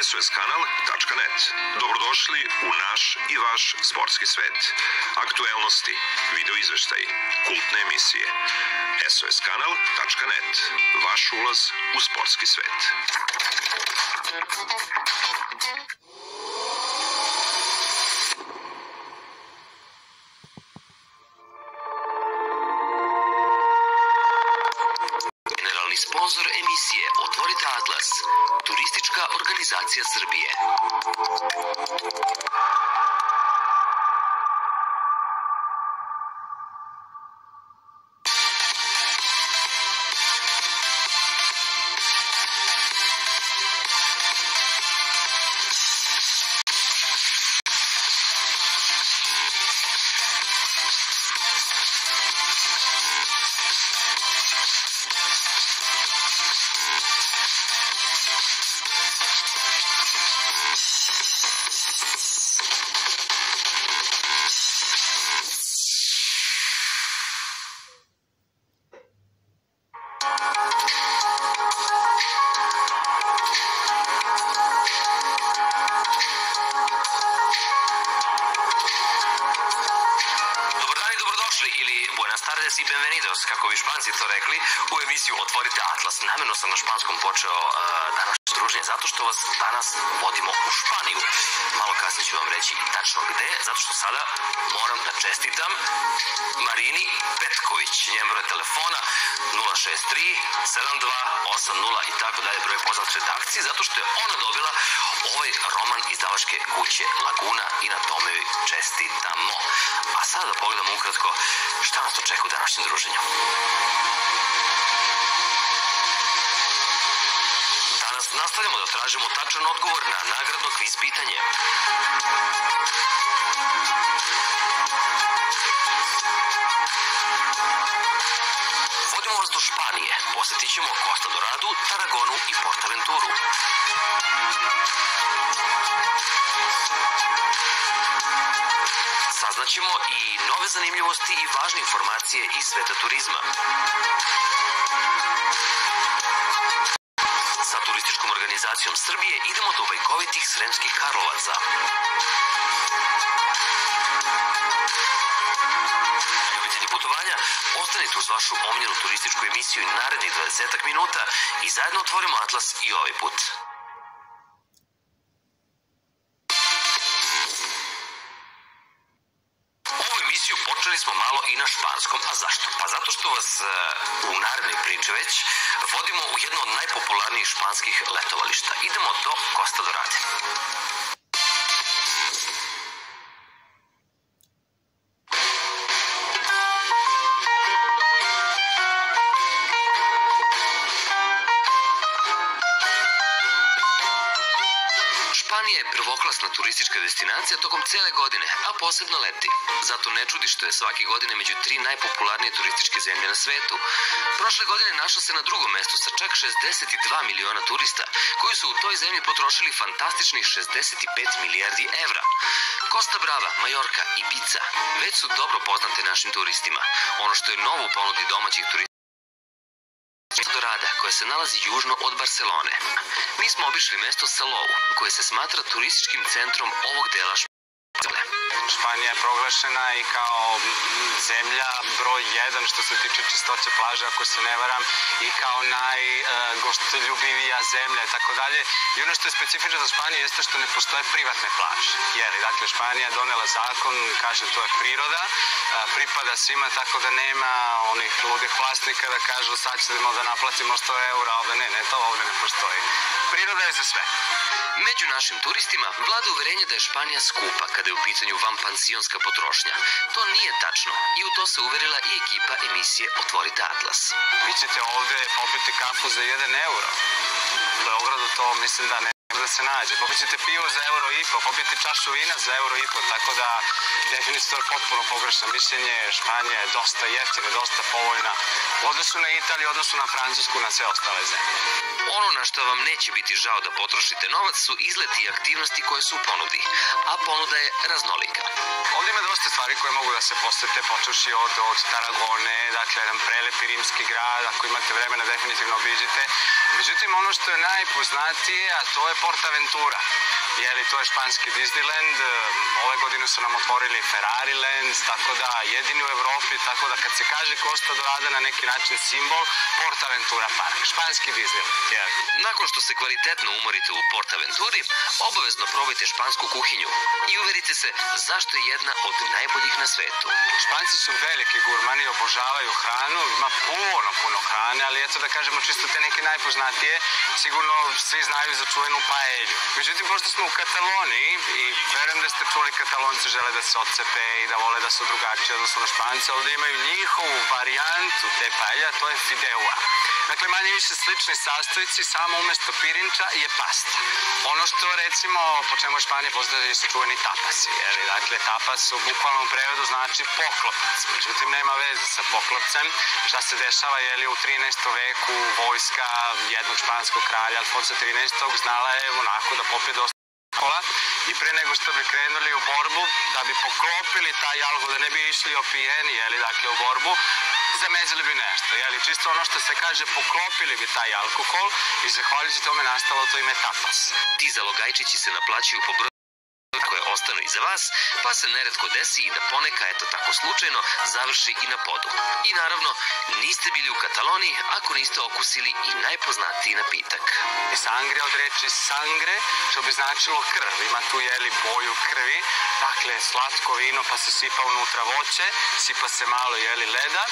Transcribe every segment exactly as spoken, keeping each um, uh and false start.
es o es kanal tačka net. Dobrodošli u naš i vaš sportski svet. Aktuelnosti, video izveštaji, kultne emisije. es o es kanal tačka net. Vaš ulaz u sportski svet. Sponzor emisije Otvorite Atlas, turistička organizacija Srbije. I benvenidos, kako bi Španci to rekli, u emisiju Otvorite Atlas. Namerno sam na španskom počeo uh, danas druženje, zato što vas danas vodimo u Španiju. Malo kasnije ću vam reći tačno gde, zato što sada moram da čestitam Marini Petković. Njen broj telefona nula šest tri sedam dva osam nula i tako dalje, broj poznat redakcije, zato što je ona dobila ovaj roman izdavačke kuće Laguna i na tome joj čestitamo. A sada da pogledamo ukratko šta nas očekuje u današnjem druženju. Danas nastavljamo da tražimo tačan odgovor na nagradno kviz pitanje. Vodimo vas do Španije, posjetit ćemo Costa Doradu, Tarragonu i Portaventuru. Saznaćemo i nove zanimljivosti i važne informacije iz sveta turizma. Sa turističkom organizacijom Srbije idemo do bajkovitih Sremskih Karlovaca. Ljubitelji putovanja, ostanite uz vašu omiljenu turističku emisiju i narednih dvadesetak minuta i zajedno otvorimo Atlas i ovaj put. Počeli smo malo i na španskom, a zašto? Pa zato što vas uh, u narednoj priči već vodimo u jedno od najpopularnijih španskih letovališta. Idemo do Costa Dorade. Španija je prvoklasna turistička destinacija tokom cele godine, a posebno leti. Zato ne čudi što je svake godine među tri najpopularnije turističke zemlje na svetu. Prošle godine našla se na drugom mestu sa čak šezdeset dva miliona turista, koji su u toj zemlji potrošili fantastičnih šezdeset pet milijardi evra. Costa Brava, Majorka i Ibiza već su dobro poznate našim turistima. Ono što je novo u ponudi domaćih turista Dorada, koja se nalazi južno od Barcelone. Mi smo obišli mesto Salou, koje se smatra turističkim centrom ovog dela Španije. Španija je proglašena i kao zemlja broj jedan što se tiče čistoće plaže, ako se ne varam, i kao najgostoljubivija zemlja i tako dalje. I ono što je specifično za Španiju jeste što ne postoje privatne plaže. Jer, dakle, Španija je donela zakon, kaže to je priroda, pripada svima, tako da nema onih ludih vlasnika da kažu sad ćemo da naplatimo sto eura, ovde ne, ne, to ovde ne postoji. Priroda je za sve. Među našim turistima vlada uverenje da je Španija skupa kada je u pitanju vanpansionska potrošnja. To nije tačno i u to se uverila i ekipa emisije Otvorite Atlas. Vi ćete ovde popiti kafu za jedan euro. U Beogradu to mislim da ne da se nađe. Popit ćete pivo za euro i po, popiti čašu vina za euro i po, tako da definitivno je potpuno pogrešno mišljenje. Španija je dosta jeftina, dosta povoljna u odnosu na Italiju, u odnosu na Francusku, na sve ostale zemlje. Ono na što vam neće biti žao da potrošite novac su izleti i aktivnosti koje su u ponudi, a ponuda je raznolika. Ovdje ima dosta stvari koje mogu da se posete, počuši od, od Tarragone, dakle jedan prelepi rimski grad, ako imate vremena definitivno obiđite. Međutim, ono što je najpoznatije, a to je PortAventura. Jeli, to je španski Disneyland, ove godine su nam otvorili Ferrari Land, tako da jedini u Evropi, tako da kad se kaže Costa Dorada na neki način simbol, PortAventura park, španski Disneyland. Jeli. Nakon što se kvalitetno umorite u PortAventuri, obavezno probajte špansku kuhinju i uverite se zašto je jedna od najboljih na svetu. Španci su veliki gurmani, obožavaju hranu, ima puno, puno hrane, ali eto da kažemo čisto te neke najpoznatije, sigurno svi znaju za čuvenu paelju. Međutim, pošto smo u Kataloniji i verujem da ste čuli Katalonci žele da se odcepe i da vole da su drugačiji odnosno na Špance, ovde imaju njihovu varijantu te paelja, to je fideua. Dakle, manje više slični sastojci, samo umesto pirinča je pasta. Ono što, recimo, po čemu Španije poznaje su čuveni tapasi. Jeli? Dakle, tapas u bukvalnom prevodu znači poklopac. Međutim, nema veze sa poklopcem. Šta se dešava, jeli, u trinaestom veku vojska jednog španskog kralja, Alfonsa trinaestog, znala je onako da popije dosta alkohola i pre nego što bi krenuli u borbu, da bi poklopili taj alkohol, da ne bi išli opijeni, jeli, dakle, u borbu, zamezili bi nešto, jeli, čisto ono što se kaže, poklopili bi taj alkohol i zahvaljujući tome nastalo to ime tapas. Ti zalogajčići se naplaćuju po broju koje ostanu iza vas, pa se neretko desi i da poneka, eto tako slučajno, završi i na podu. I naravno, niste bili u Kataloniji ako niste okusili i najpoznatiji napitak. Sangre od reči sangre, što bi značilo krv, ima tu, jeli, boju krvi, dakle, slatko vino pa se sipa unutra voće, sipa se malo, jeli, leda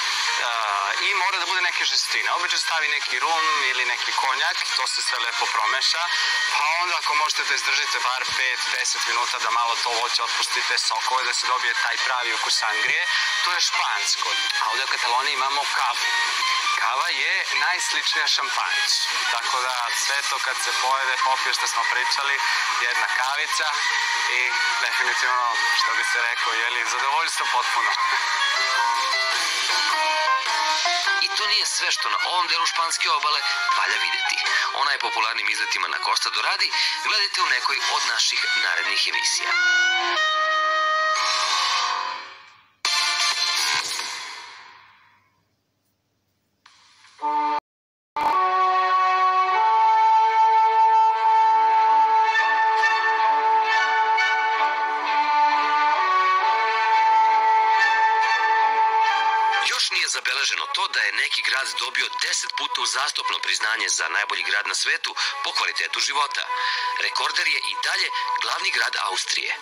uh, i mora da bude neke žestine. Obično stavi neki rum ili neki konjak, to se sve lepo promeša, pa onda ako možete da izdržite bar pet do deset minuta da malo to voće otpustite sokove, da se dobije taj pravi ukus sangrije, to je špansko. A ovdje u Kataloniji imamo kavu. Kava je najsličnija šampanjcu, tako da sve to kad se pojede, popije što smo pričali, jedna kavica i definitivno, što bi se rekao, jeli, zadovoljstvo potpuno. I to nije sve što na ovom delu španske obale valja videti. O najpopularnijim izletima na Costa Doradi gledajte u nekoj od naših narednih emisija. Nije zabeleženo to da je neki grad dobio deset puta uzastopno priznanje za najbolji grad na svetu po kvalitetu života. Rekorder je i dalje glavni grad Austrije.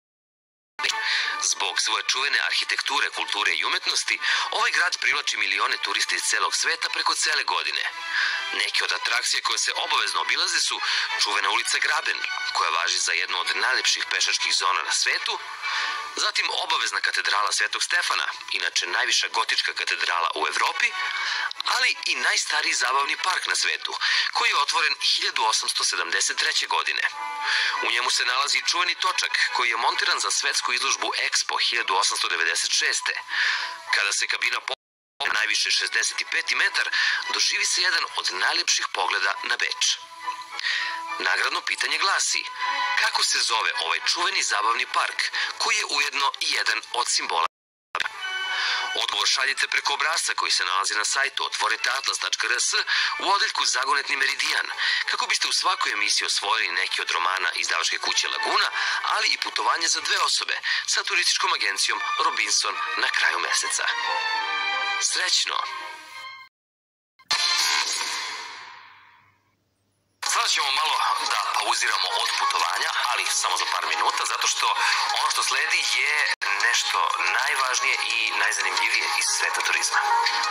Zbog svoje čuvene arhitekture, kulture i umetnosti, ovaj grad privlači milione turista iz celog sveta preko cele godine. Neke od atrakcija koje se obavezno obilaze su čuvena ulica Graben, koja važi za jednu od najlepših pešačkih zona na svetu, zatim obavezna katedrala Svetog Stefana, inače najviša gotička katedrala u Evropi, ali i najstariji zabavni park na svetu, koji je otvoren hiljadu osamsto sedamdeset treće. godine. U njemu se nalazi čuveni točak koji je montiran za svetsku izložbu Expo hiljadu osamsto devedeset šeste. Kada se kabina popne najviše šezdeset peti metar, doživi se jedan od najlepših pogleda na Beč. Nagradno pitanje glasi: kako se zove ovaj čuveni zabavni park, koji je ujedno i jedan od simbola? Odgovor šaljite preko obrasca koji se nalazi na sajtu otvorite atlas tačka r s u odeljku Zagonetni meridijan, kako biste u svakoj emisiji osvojili neki od romana izdavačke kuće Laguna, ali i putovanje za dve osobe sa turističkom agencijom Robinson na kraju meseca. Srećno! Sada ćemo malo da pauziramo od putovanja, ali samo za par minuta, zato što ono što sledi je nešto najvažnije i najzanimljivije iz sveta turizma.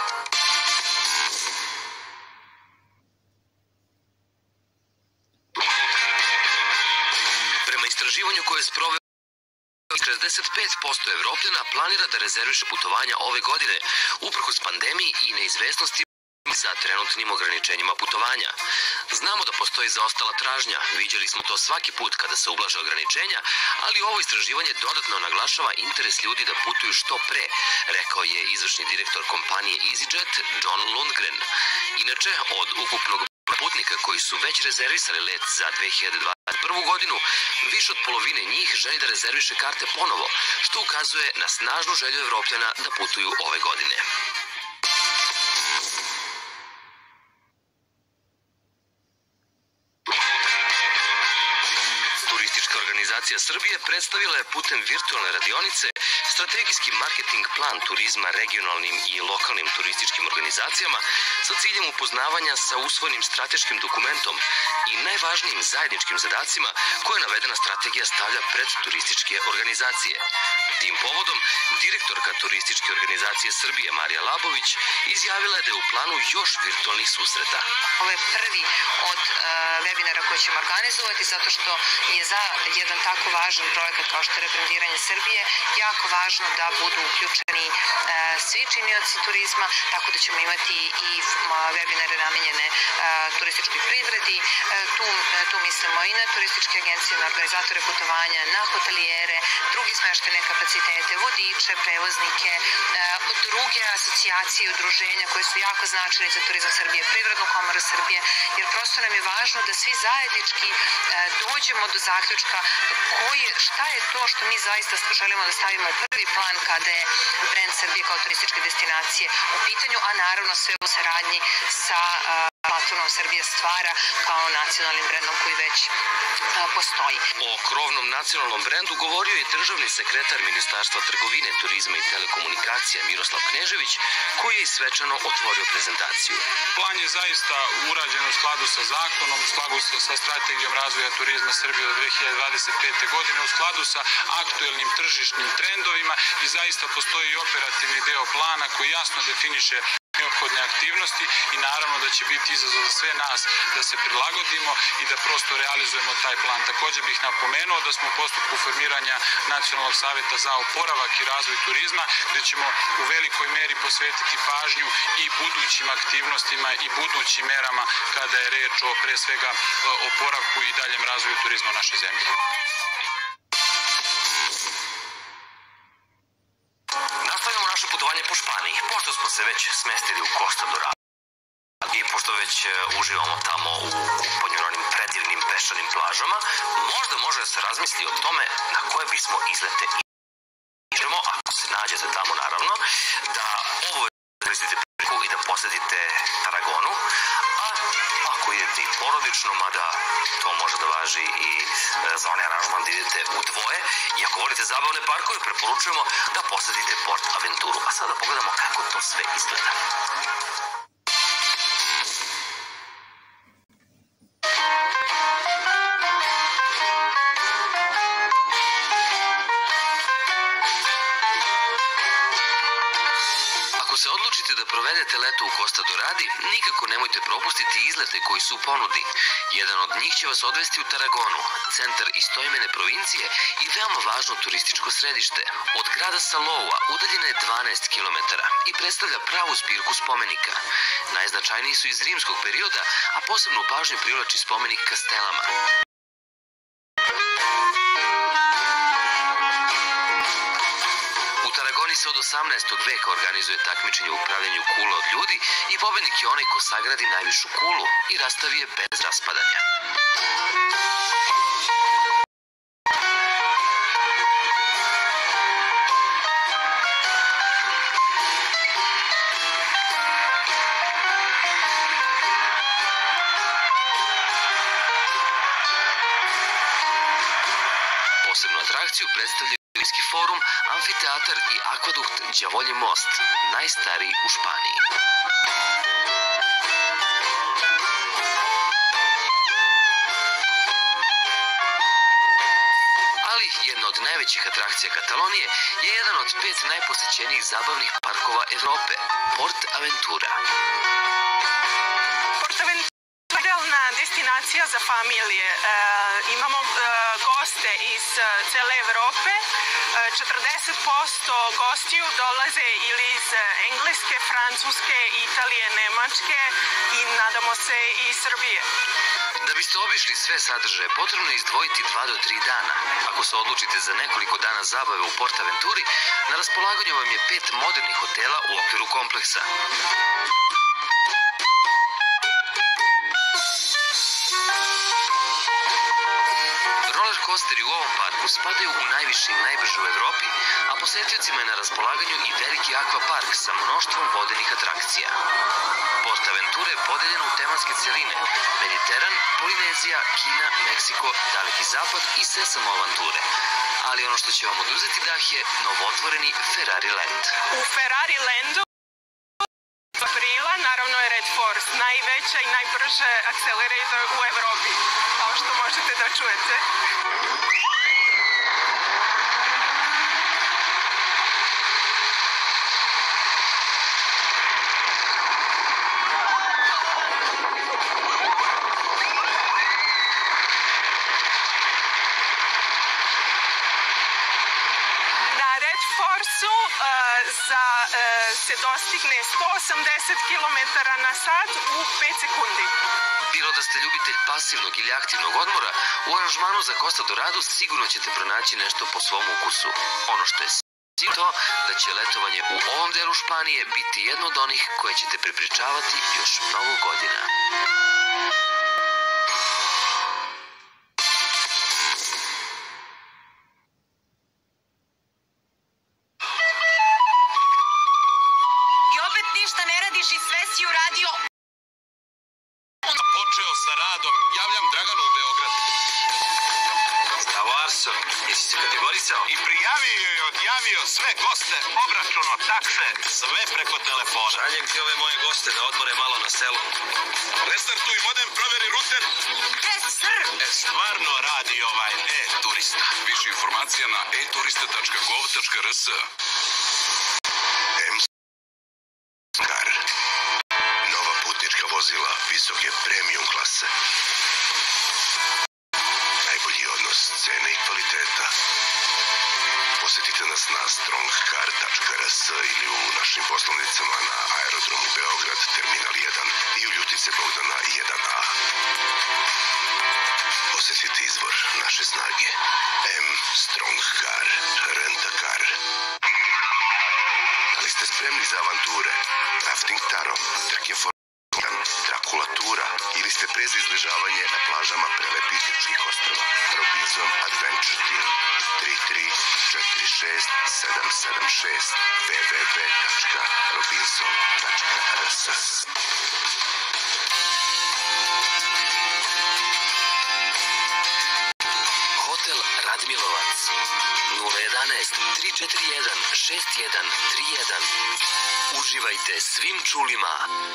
Prema istraživanju koje je sproveo, šezdeset pet posto Evropljana planira da rezerviše putovanja ove godine, uprkos pandemiji i neizvesnosti sa trenutnim ograničenjima putovanja. Znamo da postoji zaostala tražnja, viđali smo to svaki put kada se ublaže ograničenja, ali ovo istraživanje dodatno naglašava interes ljudi da putuju što pre, rekao je izvršni direktor kompanije EasyJet John Lundgren. Inače, od ukupnog putnika koji su već rezervisali let za dve hiljade dvadeset prvu. godinu, više od polovine njih želi da rezerviše karte ponovo, što ukazuje na snažnu želju Evropljana da putuju ove godine. organizacija Srbije predstavila je putem virtualne radionice strategijski marketing plan turizma regionalnim i lokalnim turističkim organizacijama sa ciljem upoznavanja sa usvojenim strateškim dokumentom i najvažnijim zajedničkim zadacima koje navedena strategija stavlja pred turističke organizacije. Tim povodom, direktorka Turističke organizacije Srbije Marija Labović izjavila je da je u planu još virtualnih susreta. Ovo je prvi od uh, webinara koje ćemo organizovati zato što je za jedan tako važan projekat kao što je rebrandiranje Srbije jako važno da budu uključeni uh, svi činioci turizma, tako da ćemo imati i uh, webinare namenjene uh, turističkoj privredi. Uh, tu, uh, tu mislimo i na turističke agencije, na organizatore putovanja, na hotelijere, drugi smeštene kapacitete, vodiče, prevoznike, uh, druge asocijacije i udruženja koje su jako značajne za turizam Srbije, Privrednu komoru Srbije, jer prosto nam je važno da svi zajednički uh, dođemo do zaključka koje, šta je to što mi zaista želimo da stavimo u prvi plan kada je brend Srbije kao turističke destinacije u pitanju, a naravno sve u saradnji sa uh, platformom Srbija stvara kao nacionalnim brendom koji već uh, postoji. O krovnom nacionalnom brendu govorio je državni sekretar Ministarstva trgovine, turizma i telekomunikacija Miroslav Knežević, koji je i svečano otvorio prezentaciju. Plan je zaista urađen u skladu sa zakonom, u skladu sa, sa strategijom razvoja turizma Srbije do dve hiljade dvadeset pete. godine, u skladu sa aktuelnim tržišnim trendovima i zaista postoji i operativni deo plana koji jasno definiše neophodne aktivnosti i naravno da će biti izazov za sve nas da se prilagodimo i da prosto realizujemo taj plan. Također bih napomenuo da smo u postupku formiranja Nacionalnog saveta za oporavak i razvoj turizma, gdje ćemo u velikoj meri posvetiti pažnju i budućim aktivnostima i budućim merama kada je reč o pre svega oporavku i daljem razvoju turizma u našoj zemlji. Nastavljamo naše putovanje po Španiji, pošto smo se već smestili u Costa Dorado i pošto već uživamo tamo u kupanju na onim predivnim peščanim plažama, možda može da se razmisli o tome na koje bismo izlete iđemo, ako se nađete tamo naravno, da ovo koristite priliku i da posetite Tarragonu, a ako idete i porodično, mada to može da važi i za onaj aranžman da idete u dvoje, i ako volite zabavne parkove, preporučujemo da posetite Port Aventuru. A sada pogledamo kako to sve izgleda. Ako se odlučite da provedete leto u Costa Doradi, nikako nemojte propustiti izlete koji su u ponudi. Jedan od njih će vas odvesti u Tarragonu, centar istoimene provincije i veoma važno turističko središte. Od grada Saloua udaljena je dvanaest kilometara i predstavlja pravu zbirku spomenika. Najznačajniji su iz rimskog perioda, a posebnu pažnju privlači spomenik Kastelama. U Tarragoni se od osamnaestog veka organizuje takmičenje u upravljanju kula od ljudi i pobednik je onaj ko sagradi najvišu kulu i rastavi je bez raspadanja. Posebnu atrakciju predstavljaju Rimski forum, amfiteatar i akvadukt Đavolji most, najstariji u Španiji. Ali jedna od najvećih atrakcija Katalonije je jedan od pet najposećenijih zabavnih parkova Evrope, Port Aventura. Port Aventura je idealna destinacija za familije. E, imamo e, goste iz cele Evrope. četrdeset posto gostiju dolaze ili iz Engleske, Francuske, Italije, Nemačke i nadamo se i Srbije. Da biste obišli sve sadržaje, potrebno je izdvojiti dva do tri dana. Ako se odlučite za nekoliko dana zabave u Port Aventuri, na raspolaganju vam je pet modernih hotela u okviru kompleksa. Roller coasteri u ovom parku spadaju u najviše i najbrže u Evropi, a posetiocima je na raspolaganju i veliki akvapark sa mnoštvom vodenih atrakcija. Port PortAventura je podeljen u tematske celine: Mediteran, Polinezija, Kina, Meksiko, Daleki Zapad i Sesamo avanture. Ali ono što će vam oduzeti dah je novotvoreni Ferrari Land. U Ferrari Landu aprila naravno je Red Force, najveća i najbrže accelerator u Evropi, kao što možete da čujete. Forsu za, se dostigne sto osamdeset kilometara na sat u pet sekundi. Bilo da ste ljubitelj pasivnog ili aktivnog odmora, u aranžmanu za Costa Dorado sigurno ćete pronaći nešto po svom ukusu. Ono što je sigurno to da će letovanje u ovom delu Španije biti jedno od onih koje ćete prepričavati još mnogo godina. I sve si uradio. Počeo sa radom, javljam Draganu u Beograd. Zdravo Arso, jesi se kategorisao? I prijavio i odjavio sve goste, obračuno takse, sve preko telefona. Šaljem ti ove moje goste da odmore malo na selu. Restartuj modem, proveri ruter. Yes, sir. E, stvarno radi ovaj e-turista. Više informacija na e turista tačka gov tačka rs. Vozila visoke premium klase. Najbolji odnos cene i kvaliteta. Posetite nas na strong car tačka rs ili u našim poslovnicama na Aerodromu Beograd, Terminal jedan i u Ljutice Bogdana jedan a. Posetite izvor naše snage. M. Strong Car. Renta Car. Da li ste spremni za avanture? Rafting Tarom, Trekking Trakulatura ili ste pre za izležavanje na plažama prelepih grčkih ostrava. Robinson Adventure Team tri tri četiri šest sedam sedam šest w w w tačka robinson tačka rs. Hotel Radmilovac nula jedanaest tri četiri jedan šest jedan tri jedan. Uživajte svim čulima.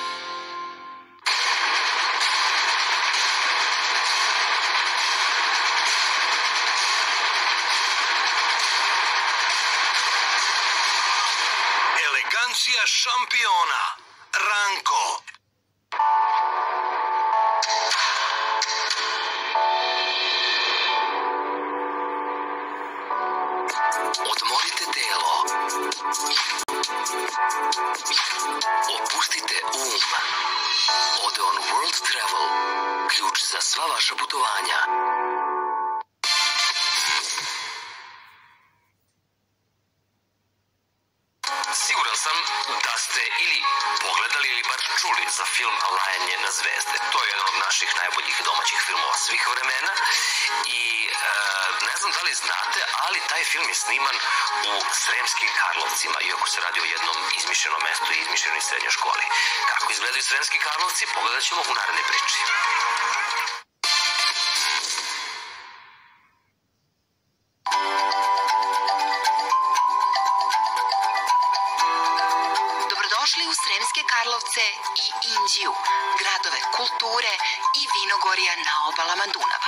Elegancija šampiona. Ranko. Odmorite telo. Opustite um. Odeon World Travel. Ključ za sva vaša putovanja. Siguran sam da ste ili pogledali ili bar čuli za film Lajanje na zvezde. To je jedan od naših najboljih domaćih filmova svih vremena i e, ne znam da li znate, ali taj film je sniman u Sremskim Karlovcima, iako se radi o jednom izmišljenom mestu i izmišljenoj srednjoj školi. Kako izgledaju Sremski Karlovci, pogledat ćemo u narednoj priči. Dobrodošli u Sremske Karlovce i Inđiju, gradove kulture i vinogorja na obalama Dunava.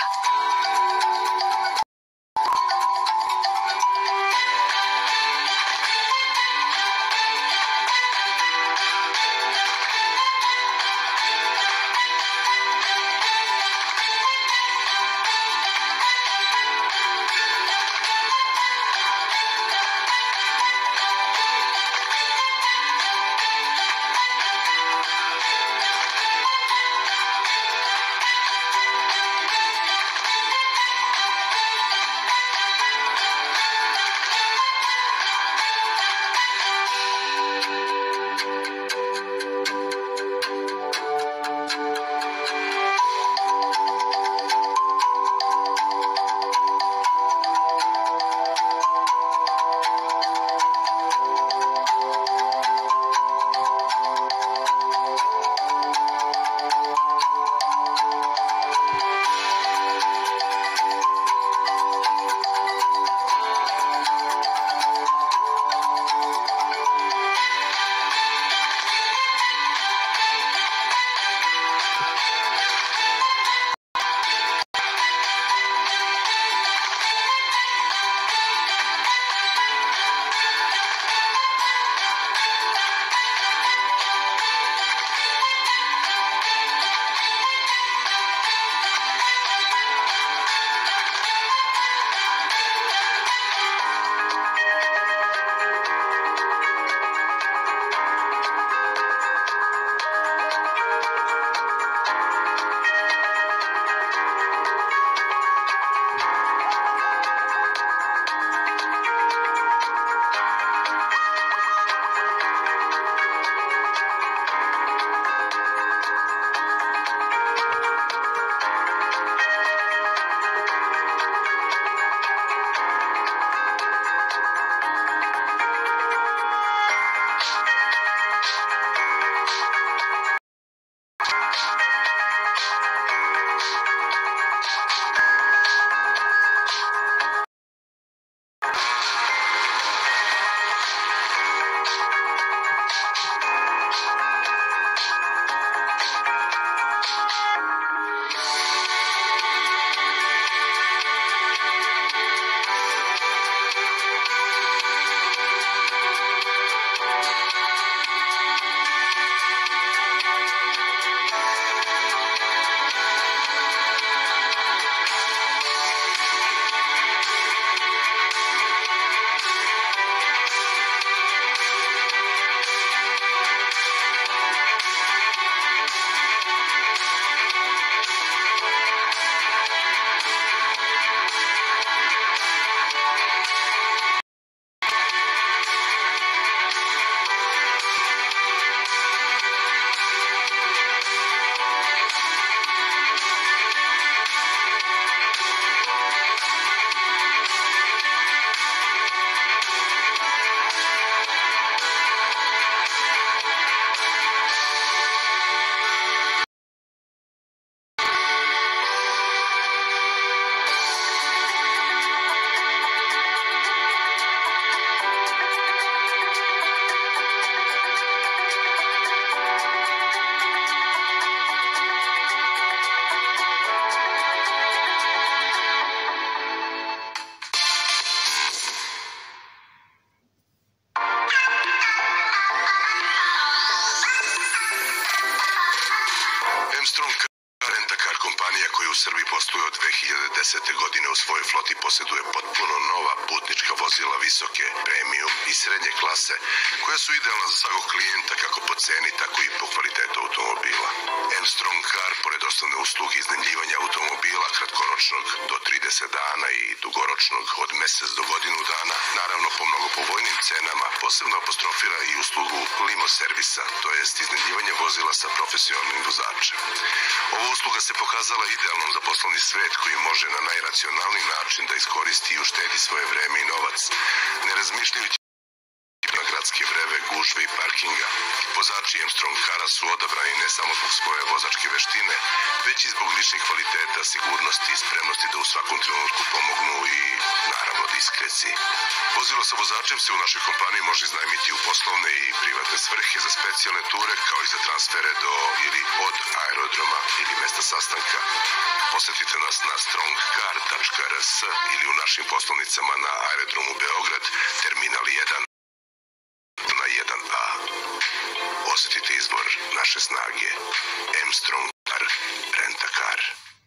desete godine u svojoj floti posjeduje potpuno nova putnička vozila visoke, premium i srednje klase, koja su idealna za svakog klijenta kako po ceni, tako i po kvalitetu automobila. Armstrong Car, pored osnovne usluge iznajmljivanja automobila kratkoročnog do trideset dana i dugoročnog od mesec do godinu dana, naravno po mnogo povoljnim cenama, posebno apostrofira i uslugu limo servisa, to jest iznajmljivanje vozila sa profesionalnim vozačem. Ova usluga se pokazala idealnom za poslovni svet koji može na najracionalniji način da iskoristi i uštedi svoje vreme i novac, ne razmišljajući na gradske vreve, gužve i parkinga. Vozači Armstrong Cara su odabrani ne samo zbog svoje vozačke veštine, već i zbog ličnih kvaliteta, sigurnosti i spremnosti da u svakom trenutku pomognu i, naravno, diskreci. Vozilo sa vozačem se u našoj kompaniji može iznajmiti u poslovne i privatne svrhe za specijalne ture, kao i za transfere do ili od aerodroma ili mesta sastanka. Posetite nas na strong car tačka r s ili u našim poslovnicama na aerodromu Beograd, terminal jedan na jedan a. Osetite izvor naše snage. Armstrong Car, Rent-A-Car.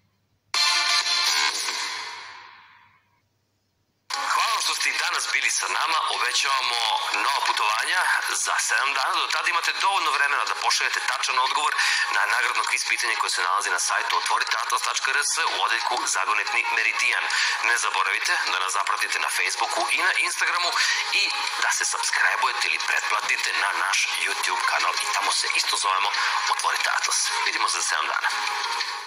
Hvala što ste i danas bili sa nama. Obećavamo nova putovanja za sedam dana. Do tada imate dovoljno vremena da pošaljete tačan odgovor na nagradno kviz pitanje koje se nalazi na sajtu otvorite atlas tačka r s u odeljku Zagonetni meridijan. Ne zaboravite da nas zapratite na Facebooku i na Instagramu i da se subscribe-ujete ili pretplatite na naš YouTube kanal i tamo se isto zovemo Otvorite Atlas. Vidimo se za sedam dana.